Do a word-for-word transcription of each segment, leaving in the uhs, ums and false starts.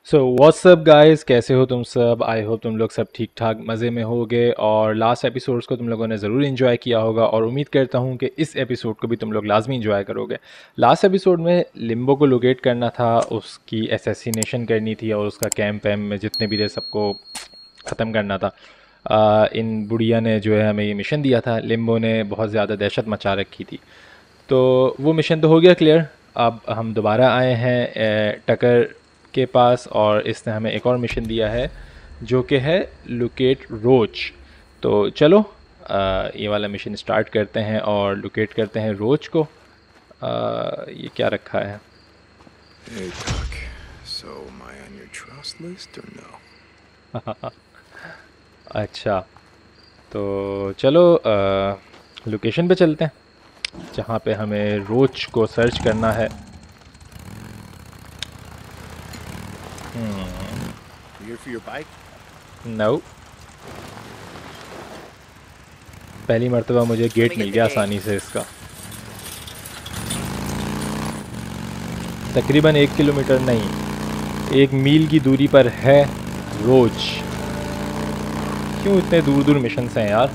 So what's up guys, कैसे हो तुम सब। आई होप तुम लोग सब ठीक ठाक मज़े में होगे और लास्ट एपिसोड्स को तुम लोगों ने ज़रूर इन्जॉय किया होगा और उम्मीद करता हूँ कि इस एपिसोड को भी तुम लोग लाजमी इन्जॉय करोगे। लास्ट एपिसोड में लिम्बो को लोकेट करना था, उसकी असैसिनेशन करनी थी और उसका कैंप वैम्प में जितने भी थे सबको ख़त्म करना था। आ, इन बुढ़िया ने जो है हमें ये मिशन दिया था, लिम्बो ने बहुत ज़्यादा दहशत मचा रखी थी। तो वो मिशन तो हो गया क्लियर। अब हम दोबारा आए हैं ए, टकर के पास और इसने हमें एक और मिशन दिया है जो कि है लोकेट रोच। तो चलो आ, ये वाला मिशन स्टार्ट करते हैं और लोकेट करते हैं रोच को। आ, ये क्या रखा है? Hey, Doc. So, am I on your trust list or no? अच्छा, तो चलो लोकेशन पे चलते हैं जहाँ पे हमें रोच को सर्च करना है। You here for your bike? No, पहली मर्तबा मुझे Let गेट me मिल get the गया gate. आसानी से इसका। तकरीबन एक किलोमीटर नहीं, एक मील की दूरी पर है रोज। क्यों इतने दूर दूर मिशंस हैं यार?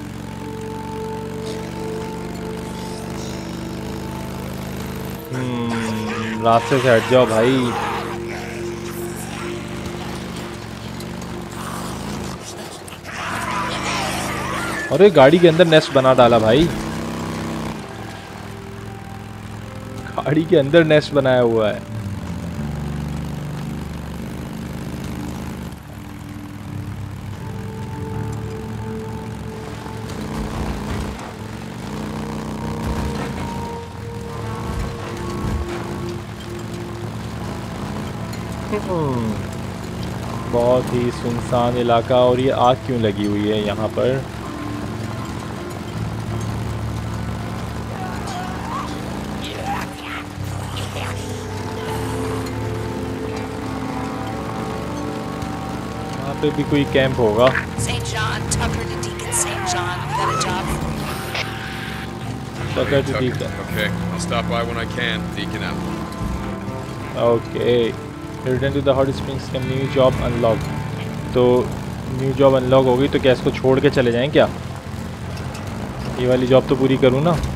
हम्म, रास्ते से हट जाओ भाई। अरे गाड़ी के अंदर नेस्ट बना डाला भाई, गाड़ी के अंदर नेस्ट बनाया हुआ है। बहुत ही सुनसान इलाका, और ये आग क्यों लगी हुई है यहाँ पर? यहाँ पे भी कोई कैंप होगा। Saint John, Tucker to Deacon Saint John. We got a job for you. Tucker to Tucker. Deacon. Okay, I'll stop by when I can. Deacon out. Okay, return to the hot springs का new job unlock. तो new job unlock हो गई तो क्या इसको छोड़ के चले जाएं क्या? ये वाली जॉब तो पूरी करूँ ना।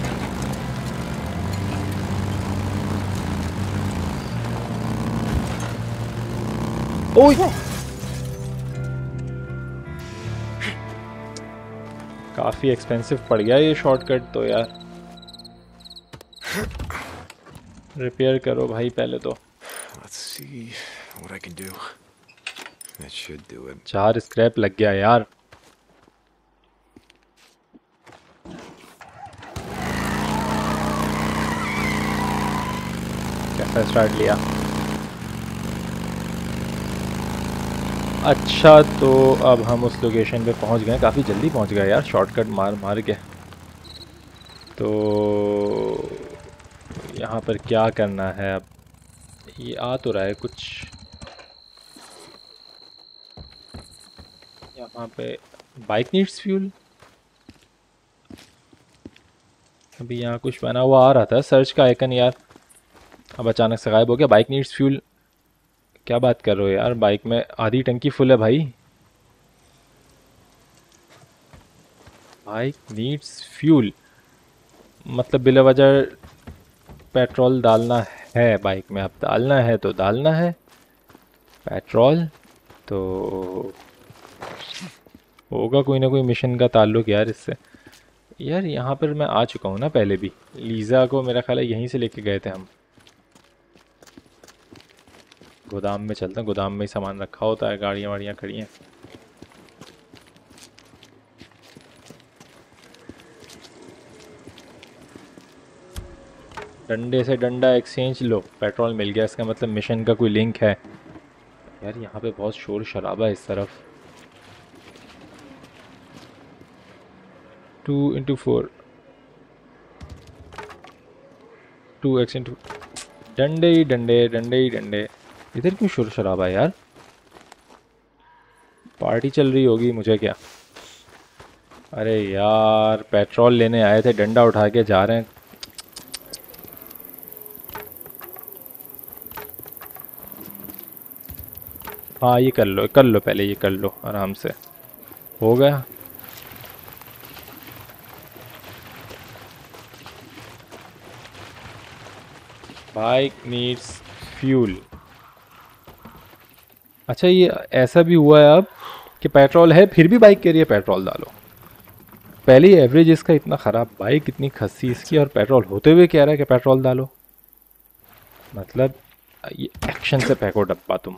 ओह, काफ़ी एक्सपेंसिव पड़ गया ये शॉर्टकट तो यार। रिपेयर करो भाई पहले तो। Let's see what I can do. That should do it. चार स्क्रैप लग गया यार। कैसा स्टार्ट लिया? अच्छा, तो अब हम उस लोकेशन पे पहुंच गए, काफ़ी जल्दी पहुंच गए यार, शॉर्टकट मार मार के। तो यहाँ पर क्या करना है अब? ये आ तो रहा है कुछ यहाँ पे। Bike needs fuel. अभी यहाँ कुछ बना हुआ आ रहा था, सर्च का आइकन यार, अब अचानक से गायब हो गया। बाइक नीड्स फ्यूल, क्या बात कर रहे हो यार? बाइक में आधी टंकी फुल है भाई। बाइक नीड्स फ्यूल मतलब बिला वजह पेट्रोल डालना है बाइक में। अब डालना है तो डालना है पेट्रोल, तो होगा कोई ना कोई मिशन का ताल्लुक यार इससे। यार यहाँ पर मैं आ चुका हूँ ना पहले भी, लीज़ा को मेरा ख्याल है यहीं से लेके गए थे हम। गोदाम में चलते हैं, गोदाम में ही सामान रखा होता है, गाड़ियाँ वाड़ियाँ खड़ी हैं। डंडे से डंडा एक्सचेंज, लो पेट्रोल मिल गया, इसका मतलब मिशन का कोई लिंक है। यार यहाँ पे बहुत शोर शराबा है इस तरफ। Two into four, two X into, डंडे ही डंडे, डंडे ही डंडे। इधर क्यों शोर शराबा है यार? पार्टी चल रही होगी, मुझे क्या। अरे यार पेट्रोल लेने आए थे, डंडा उठा के जा रहे हैं। हाँ ये कर लो कर लो पहले ये कर लो आराम से। हो गया। Bike needs fuel. अच्छा ये ऐसा भी हुआ है अब कि पेट्रोल है फिर भी बाइक कह रही है पेट्रोल डालो। पहले ही एवरेज इसका इतना ख़राब, बाइक इतनी खस्सी इसकी और पेट्रोल होते हुए कह रहा है कि पेट्रोल डालो। मतलब ये एक्शन से फेंको डब्बा तुम।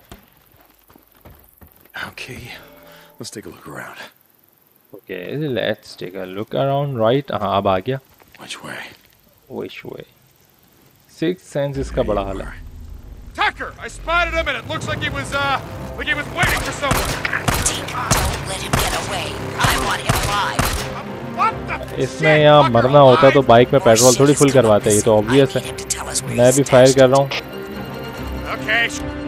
Okay, let's take a look around. Okay let's take a look around right. हाँ अब आ गया। Which way? Which way. Six sense इसका बड़ा हाल है। Tucker, I spotted him, and it looks like he was, uh, like he was waiting for someone. Deke, don't let him get away. I want him alive. What the इसमें shit? यहाँ Tucker मरना होता तो alive? Bike में More petrol shit थोड़ी is full coming करवाते हैं, ये this तो way. ऑब्वियस I है। need him to tell us where मैं he's भी फायर stashed. कर रहा हूँ। Okay.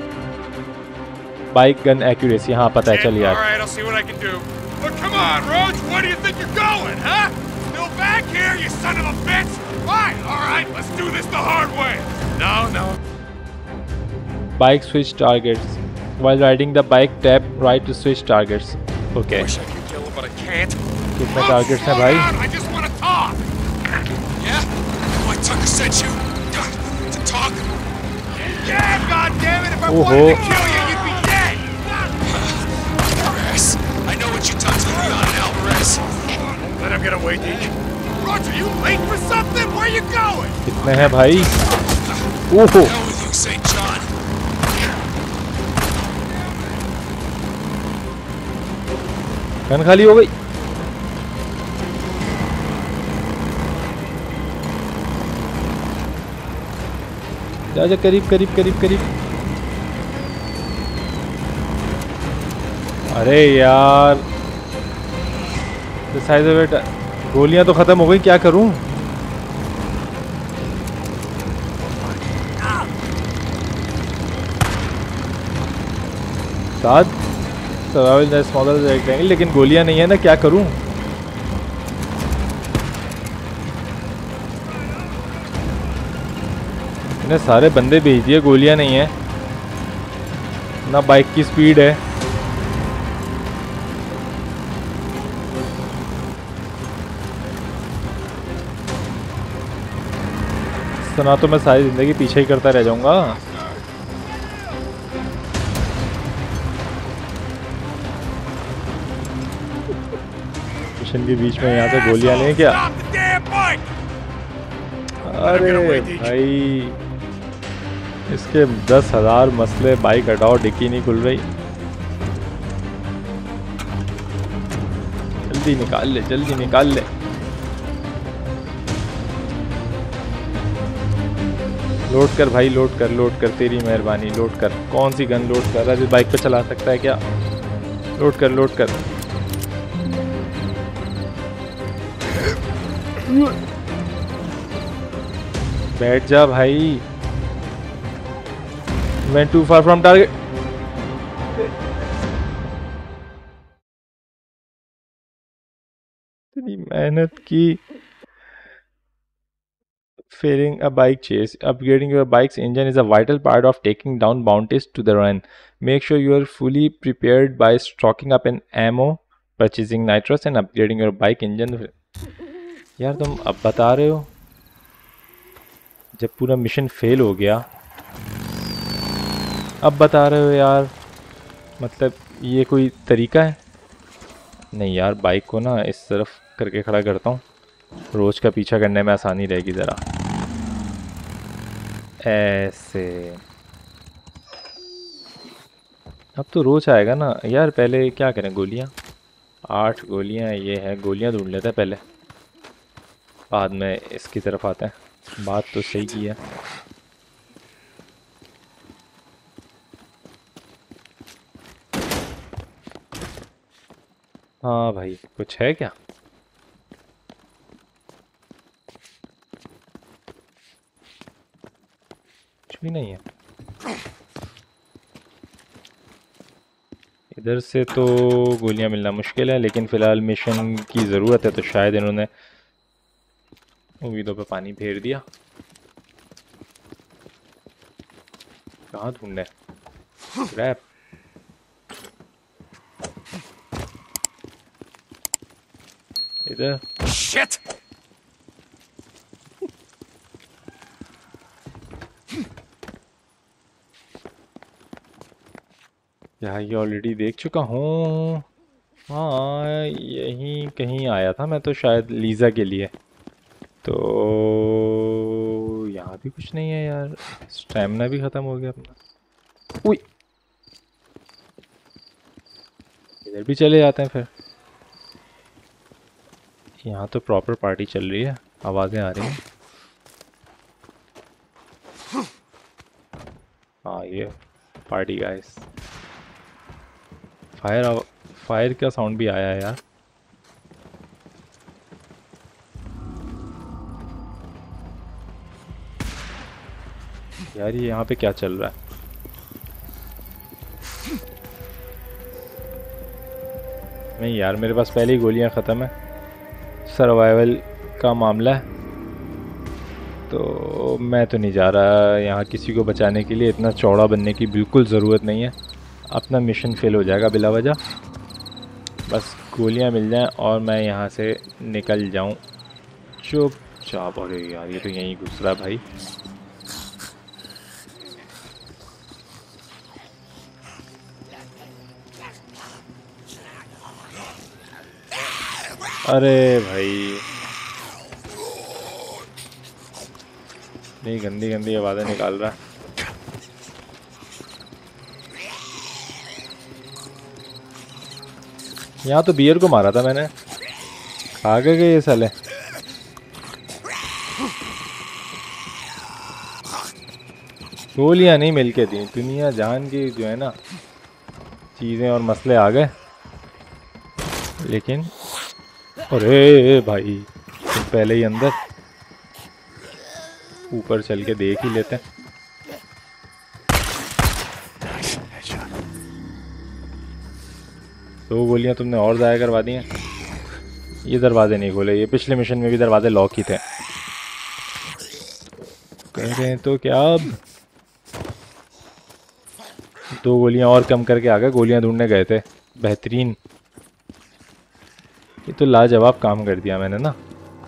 बाइक गन एक्यूरेसी हाँ पता है shit. चल All यार। right, I'll see what I can do. But come on, Roach, where do you think you're going, huh? Still back here, you son of a bitch? Fine, all right, let's do this the hard way. No, no. Bike switch targets. While riding the bike tap right to switch targets. Okay. Wish I could kill him, but I can't. कितने Oh, targets हैं slow भाई? down, I just want to talk. Yeah? Boy, Tucker sent you to talk? Yeah, goddammit, if I Oh, wanted oh. to kill you, you'd be dead. Alvarez. I know what you done to Leon and Alvarez. Let him get away, Deke. Roger, you late for something? Where you going? कितने हैं भाई? ओहो Hell with you, Saint John. Gun खाली हो गई। जा जा करीब करीब करीब करीब। अरे यार साइज ऑफ इट गोलियां तो खत्म हो गई, क्या करूं? साथ सर्वाइवल स्मॉलर रेक्टेंगल, लेकिन गोलियां नहीं है ना, क्या करूं? इन्हें सारे बंदे भेज दिए, गोलियां नहीं है ना, बाइक की स्पीड है। सुना तो मैं सारी जिंदगी पीछे ही करता रह जाऊंगा। मिशन के बीच में यहाँ से गोलियां लें क्या? Stop the damn bike! अरे भाई इसके दस हजार मसले, बाइक हटाओ, डिक्की नहीं खुल रही। जल्दी निकाल ले जल्दी निकाल ले। लोड कर भाई लोड कर लोड कर, तेरी मेहरबानी लोड कर। कौन सी गन लोड कर रहा है? बाइक पे चला सकता है क्या? लोड कर लोड कर। बैठ जा भाई। Went too far from target. इतनी मेहनत की। Failing a bike chase. Upgrading your bike's engine is a vital part of taking down bounties to the run. Make sure you are fully prepared by stocking up in ammo, purchasing nitrous, and upgrading your bike engine. यार तुम अब बता रहे हो जब पूरा mission fail हो गया, अब बता रहे हो यार? मतलब ये कोई तरीका है? नहीं यार, बाइक को ना इस तरफ करके खड़ा करता हूँ, रोज का पीछा करने में आसानी रहेगी ज़रा। ऐसे अब तो रोज आएगा ना यार। पहले क्या करें, गोलियाँ आठ गोलियाँ ये है, गोलियाँ ढूंढ लेते हैं पहले, बाद में इसकी तरफ आते हैं। बात तो सही की है। हाँ भाई कुछ है क्या? कुछ भी नहीं है इधर से तो। गोलियां मिलना मुश्किल है, लेकिन फ़िलहाल मिशन की ज़रूरत है, तो शायद इन्होंने उम्मीदों पे पानी फेर दिया। कहाँ ढूंढे? रैप इधर। Shit! यहाँ ये ऑलरेडी देख चुका हूँ। हाँ यहीं कहीं आया था मैं तो, शायद लीज़ा के लिए। तो यहाँ भी कुछ नहीं है यार, स्टैमिना भी ख़त्म हो गया अपना। उई, इधर भी चले जाते हैं फिर। यहाँ तो प्रॉपर पार्टी चल रही है, आवाज़ें आ रही हैं। हाँ ये पार्टी गाइस। फायर फायर का साउंड भी आया है यार। यार ये यहाँ पे क्या चल रहा है? नहीं यार मेरे पास पहले ही गोलियाँ ख़त्म है, सर्वाइवल का मामला है, तो मैं तो नहीं जा रहा यहाँ किसी को बचाने के लिए। इतना चौड़ा बनने की बिल्कुल ज़रूरत नहीं है, अपना मिशन फेल हो जाएगा बिला वजह। बस गोलियाँ मिल जाएं और मैं यहाँ से निकल जाऊँ चुपचाप। अरे यार ये तो यहीं घुस रहा है भाई। अरे भाई नहीं, गंदी गंदी आवाज़ें निकाल रहा है। यहाँ तो बियर को मारा था मैंने, खा गए ये साले। गोलियाँ नहीं मिलके दी, दुनिया जान की जो है ना चीज़ें और मसले आ गए। लेकिन अरे भाई तो पहले ही अंदर, ऊपर चल के देख ही लेते हैं। दो गोलियां तुमने और ज़ाया करवा दी हैं। ये दरवाजे नहीं खोले, ये पिछले मिशन में भी दरवाजे लॉक ही थे। कह रहे हैं तो क्या अब दो गोलियां और कम करके आ गए, गोलियां ढूंढने गए थे। बेहतरीन, ये तो लाजवाब काम कर दिया मैंने ना।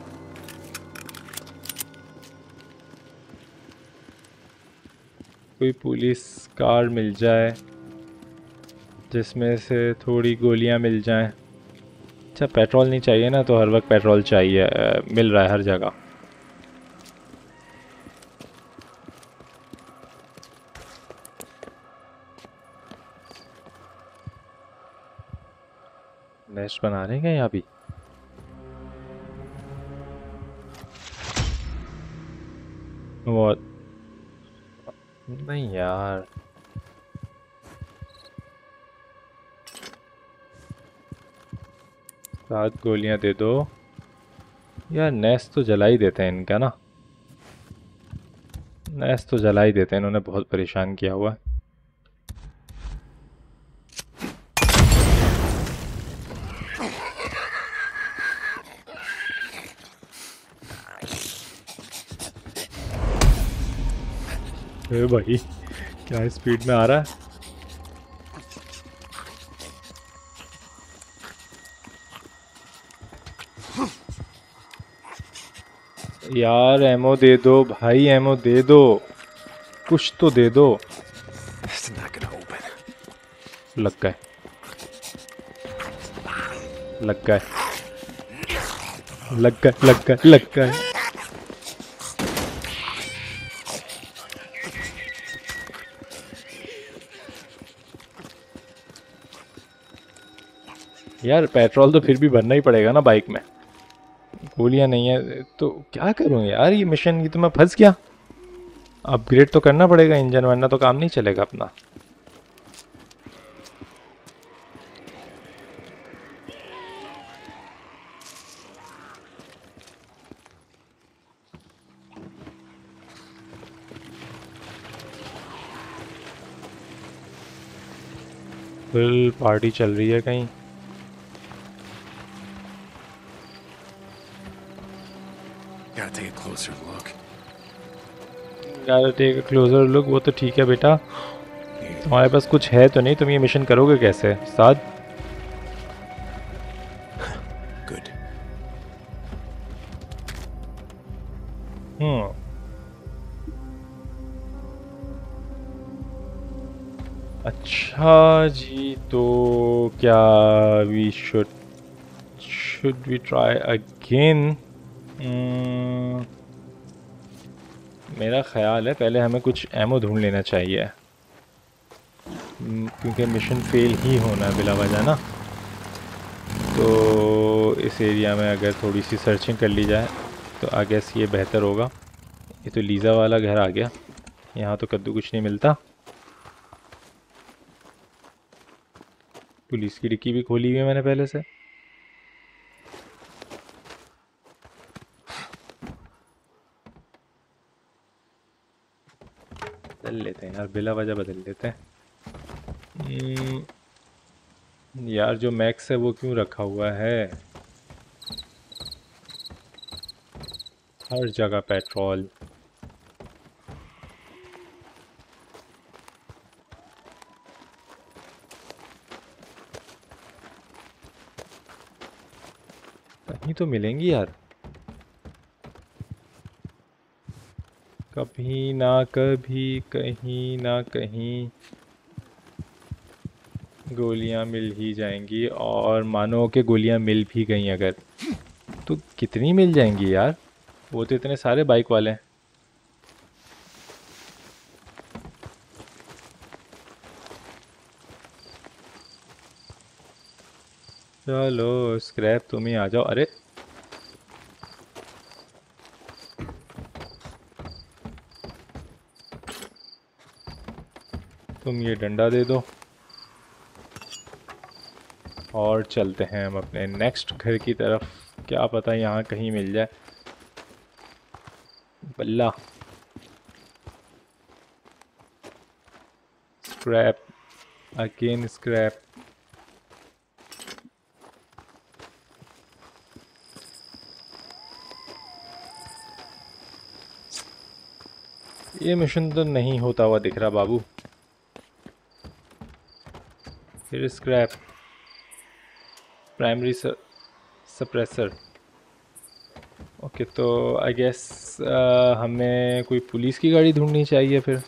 कोई पुलिस कार मिल जाए जिसमें से थोड़ी गोलियां मिल जाएं। अच्छा पेट्रोल नहीं चाहिए ना, तो हर वक्त पेट्रोल चाहिए, आ, मिल रहा है हर जगह। नेस्ट बना रहे हैं यहाँ भी। बहुत नहीं यार, सात गोलियां दे दो यार। नेस्ट तो जला ही देते हैं इनका ना, नेस्ट तो जला ही देते हैं, इन्होंने बहुत परेशान किया हुआ है। ए भाई क्या स्पीड में आ रहा है। यार एमो दे दो भाई, एमो दे दो, कुछ तो दे दो। लग गए लग गए लग गए लग गए लग गए। यार पेट्रोल तो फिर भी भरना ही पड़ेगा ना बाइक में, गोलियां नहीं है तो क्या करूं यार। ये मिशन की तो मैं फंस गया, अपग्रेड तो करना पड़ेगा इंजन, वरना तो काम नहीं चलेगा अपना। फुल पार्टी चल रही है कहीं। Gotta take a closer look. यार टेक अ क्लोजर लुक, वो तो ठीक है बेटा, तुम्हारे पास कुछ है तो नहीं, तुम ये मिशन करोगे कैसे साथ? Good. हम्म अच्छा जी, तो क्या we should should we try again? मेरा ख्याल है पहले हमें कुछ एमो ढूंढ लेना चाहिए, हम्म, क्योंकि मिशन फेल ही होना है बिला वजह ना। तो इस एरिया में अगर थोड़ी सी सर्चिंग कर ली जाए तो आई गेस ये बेहतर होगा। ये तो लीज़ा वाला घर आ गया, यहाँ तो कद्दू कुछ नहीं मिलता। पुलिस की डिक्की भी खोली हुई है मैंने पहले से। बदल लेते हैं यार, बिला वजह बदल लेते हैं। हम्म, यार जो मैक्स है वो क्यों रखा हुआ है? हर जगह पेट्रोल। कहीं तो मिलेंगी यार, कभी ना कभी कहीं ना कहीं गोलियां मिल ही जाएंगी। और मानो कि गोलियां मिल भी गई अगर, तो कितनी मिल जाएंगी यार? वो तो इतने सारे बाइक वाले हैं। चलो स्क्रैप तुम ही आ जाओ। अरे तुम ये डंडा दे दो और चलते हैं हम अपने नेक्स्ट घर की तरफ। क्या पता यहाँ कहीं मिल जाए। बल्ला स्क्रैप, अगेन स्क्रैप। ये मिशन तो नहीं होता हुआ दिख रहा बाबू। फिर स्क्रैप, प्राइमरी सप्रेसर। ओके, तो आई गेस हमें कोई पुलिस की गाड़ी ढूंढनी चाहिए फिर,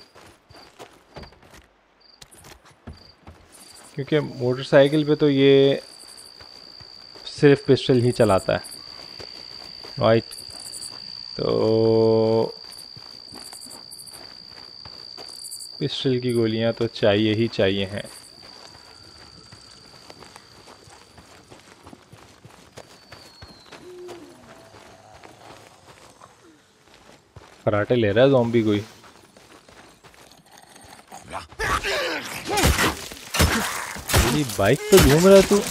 क्योंकि मोटरसाइकिल पे तो ये सिर्फ पिस्टल ही चलाता है, राइट? तो पिस्टल की गोलियां तो चाहिए ही चाहिए हैं। कराटे ले रहा है ज़ॉम्बी कोई। मेरी बाइक पे घूम रहा है तू,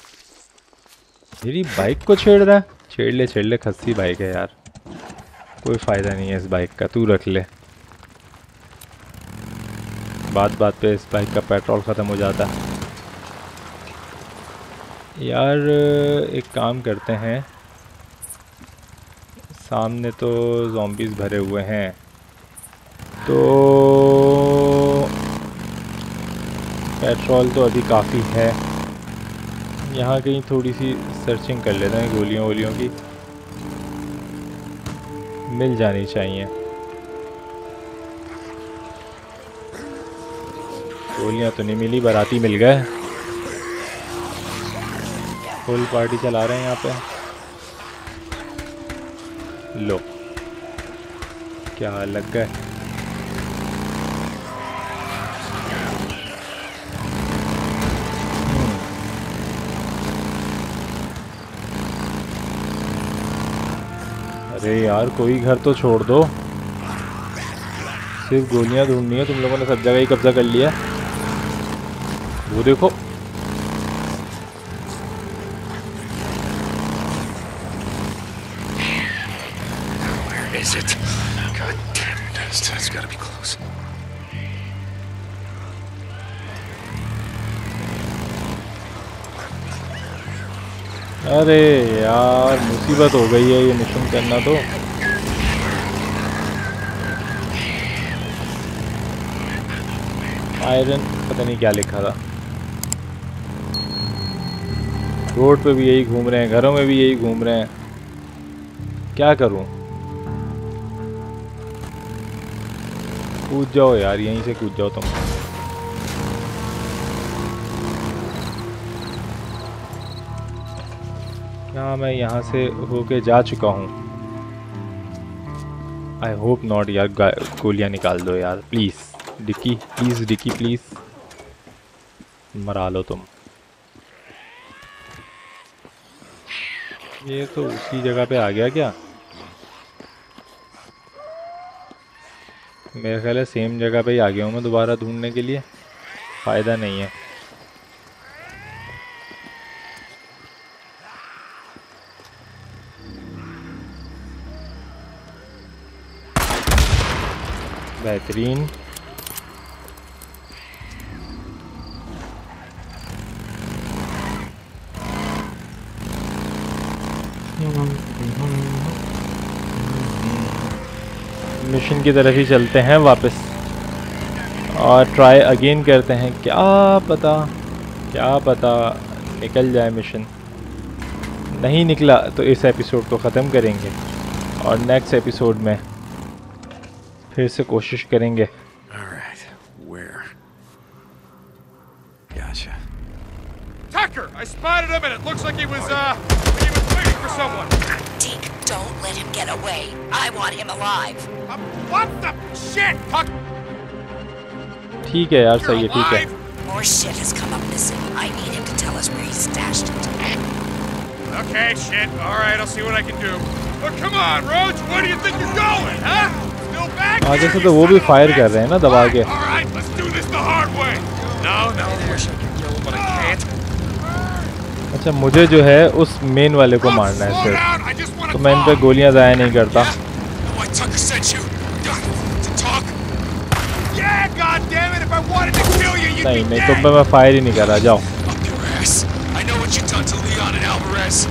मेरी बाइक को छेड़ रहा है। छेड़ ले छेड़ ले, खस्सी बाइक है यार, कोई फ़ायदा नहीं है इस बाइक का, तू रख ले। बात बात पे इस बाइक का पेट्रोल ख़त्म हो जाता है। यार एक काम करते हैं, सामने तो ज़ॉम्बीज़ भरे हुए हैं, तो पेट्रोल तो अभी काफ़ी है। यहाँ कहीं थोड़ी सी सर्चिंग कर लेते हैं, गोलियों वोलियों की मिल जानी चाहिए। गोलियाँ तो नहीं मिली, बाराती मिल गए। फुल पार्टी चला रहे हैं यहाँ पे। लो क्या लग गए। अरे यार कोई घर तो छोड़ दो, सिर्फ गोलियां ढूंढनी है। तुम लोगों ने सब जगह ही कब्जा कर लिया। वो देखो, Is it? God damn it. It's, it's gotta be close. अरे यार मुसीबत हो गई है ये मिशन करना। तो आयरन पता नहीं क्या लिखा था। रोड पे भी यही घूम रहे हैं, घरों में भी यही घूम रहे हैं, क्या करूं? कूद जाओ यार, यहीं से कूद जाओ तुम। क्या मैं यहाँ से होके जा चुका हूँ? आई होप नॉट यार। गोलियाँ निकाल दो यार प्लीज़। डिक्की प्लीज़, डिक्की प्लीज़, मरा लो तुम। ये तो उसी जगह पे आ गया क्या? मेरा ख्याल है सेम जगह पे ही आ गया हूँ मैं दोबारा ढूंढने के लिए। फ़ायदा नहीं है। बेहतरीन। मिशन की तरफ ही चलते हैं वापस और ट्राई अगेन करते हैं। क्या पता क्या पता निकल जाए मिशन। नहीं निकला तो इस एपिसोड को ख़त्म करेंगे और नेक्स्ट एपिसोड में फिर से कोशिश करेंगे। Alright, where? Gotcha. Tucker! I spotted him and it looks like he was, uh, like he was waiting for someone. Deke, don't let him get away. I want him alive. Uh, what the shit? Tuck, ठीक है यार, you're सही है, ठीक है। alive? More shit has come up missing. I need him to tell us where he stashed it. Okay, shit. Alright, I'll see what I can do. But come on, Roach! Where do you think you're going, huh? Still back आगे here, से you तो वो son भी of a fire कर bitch? रहे हैं ना दबा के। Alright, let's do this the hard way. No, no, of course I can kill him, but I can't. अच्छा, मुझे जो है उस मेन वाले को Roach, मारना है slow सिर्फ, down. I just wanna तो मैं इन पे talk. गोलियां ज़ाया नहीं करता। And why Tucker sent you? To talk? Yeah, goddammit! If I wanted to kill you, you'd नहीं be नहीं, dead. तुम पे मैं फायर ही नहीं कर रहा। जाओ। Up your ass. I know what you've done to Leon and Alvarez.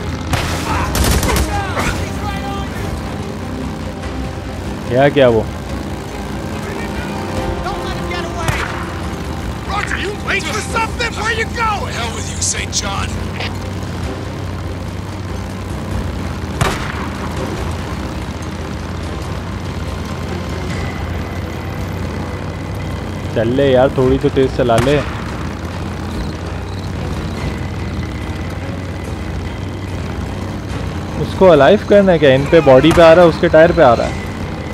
क्या क्या वो? Don't let him get away. Roach, are you late for something? Where you going? Hell with you, Saint John. चल ले यार, थोड़ी तो तेज चला ले। उसको अलाइव करना है क्या? इन पे बॉडी पे आ रहा है, उसके टायर पे आ रहा है।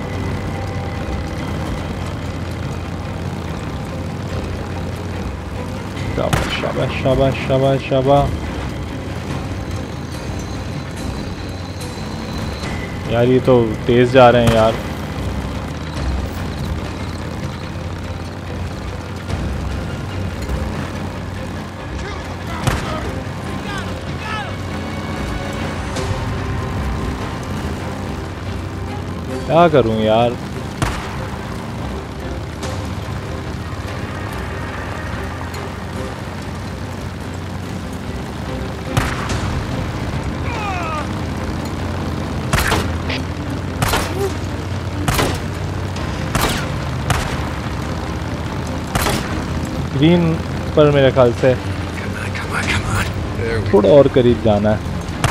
शाबाश शाबाश शाबाश शाबाश शाबाश। यार ये तो तेज जा रहे हैं यार। क्या करूं यार? ग्रीन पर मेरे ख्याल से Come on, come on, come on. There we थोड़ा और करीब जाना है।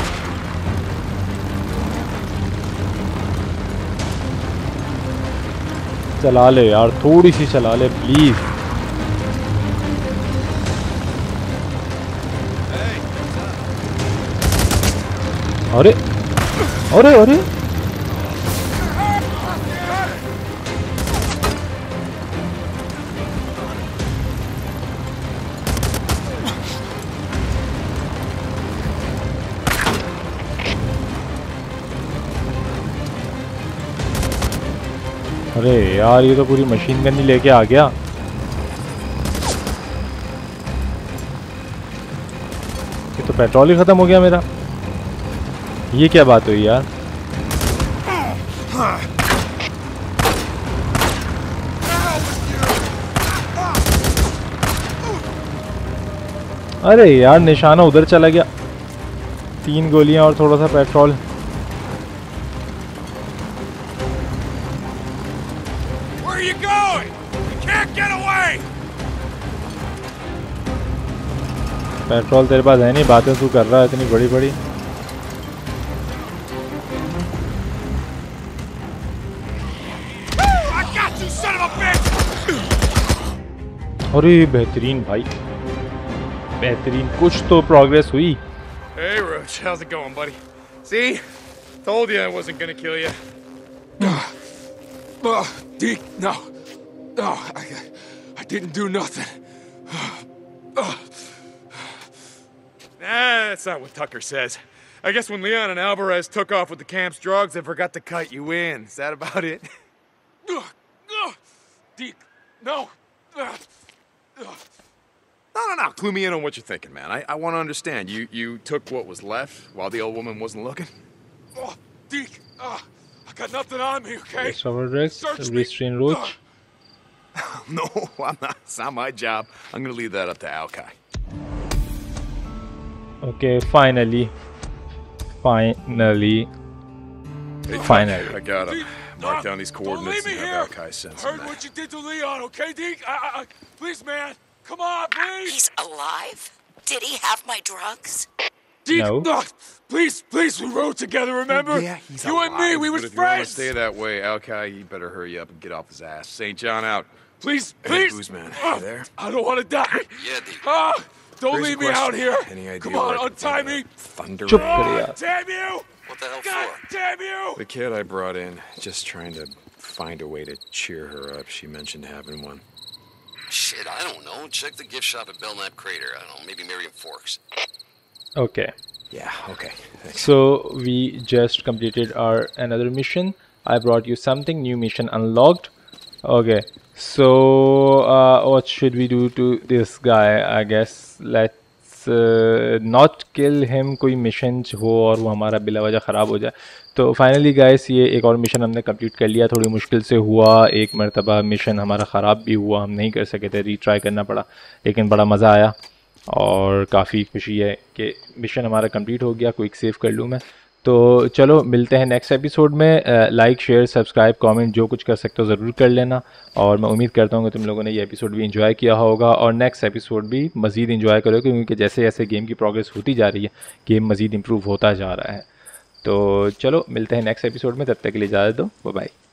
चला ले यार, थोड़ी सी चला ले प्लीज। अरे अरे अरे अरे यार, ये तो पूरी मशीन गन ही लेके आ गया। ये तो पेट्रोल ही खत्म हो गया मेरा। ये क्या बात हुई यार? अरे यार, निशाना उधर चला गया। तीन गोलियां और थोड़ा सा petrol. Where are you going? You can't get away. Petrol तेरे पास है नहीं, बातें तू कर रहा है इतनी बड़ी बड़ी। I got you, son of a bitch! अरे बेहतरीन भाई, बेहतरीन, कुछ तो प्रोग्रेस हुई। Hey, Roach, how's it going, buddy? See? Told you I wasn't gonna kill you. Oh, Deke, no. No, I, I didn't do nothing. Nah, that's not what Tucker says. I guess when Leon and Alvarez took off with the camp's drugs, they forgot to cut you in. Is that about it? Deke, no. No, no, no. Clue me in on what you're thinking, man. I, I want to understand. You you took what was left while the old woman wasn't looking? Oh, Deke, uh, I got nothing on me, okay? Rex, Search me. restrain Roach. No, I'm not. It's not my job. I'm going to leave that up to Alkai. Okay, finally, finally, Hey, finally. I got him. Mark down these Don't coordinates leave me and here. have Alkai send some Heard back. what you did to Leon, okay, Deke? I, I, I, please, man, come on, please. He's alive? Did he have my drugs? Deke, No. no. Please, please, we rode together, remember? Yeah, he's you and me, alive, we but was if you want to friends. stay that way, Alkai, you better hurry up and get off his ass. Saint John out. Please, Hey, please. Boozman, Uh, you there? I don't want to die. Yeah, Deke. Ah, don't Crazy leave me out question. here. Any idea Come on, where I could untie find me. a Thunder Chup ray? kar God yaar. damn you! What the hell God for? damn you! The kid I brought in, just trying to find a way to cheer her up. She mentioned having one. Shit, I don't know. Check the gift shop at Belknap Crater. I don't know, maybe Miriam Forks. Okay, Yeah, okay. Thanks. so we just completed our another mission. I brought you something new, mission unlocked. Okay, so uh, what should we do to this guy? I guess let's uh, not kill him. कोई mission हो और वो हमारा बिला वजह ख़राब हो जाए। तो फाइनली गाइस ये एक और मिशन हमने कंप्लीट कर लिया। थोड़ी मुश्किल से हुआ, एक मरतबा मिशन हमारा ख़राब भी हुआ, हम नहीं कर सके थे, रीट्राई करना पड़ा, लेकिन बड़ा मज़ा आया और काफ़ी खुशी है कि मिशन हमारा कंप्लीट हो गया। क्विक सेव कर लूँ मैं। तो चलो मिलते हैं नेक्स्ट एपिसोड में। लाइक शेयर सब्सक्राइब कमेंट जो कुछ कर सकते हो ज़रूर कर लेना, और मैं उम्मीद करता हूँ कि तुम लोगों ने ये एपिसोड भी एंजॉय किया होगा और नेक्स्ट एपिसोड भी मज़ीद एंजॉय करोगे, क्योंकि जैसे जैसे गेम की प्रोग्रेस होती जा रही है गेम मज़ीद इम्प्रूव होता जा रहा है। तो चलो मिलते हैं नेक्स्ट एपिसोड में, तब तक के लिए इजाज़त दो, बाय बाय।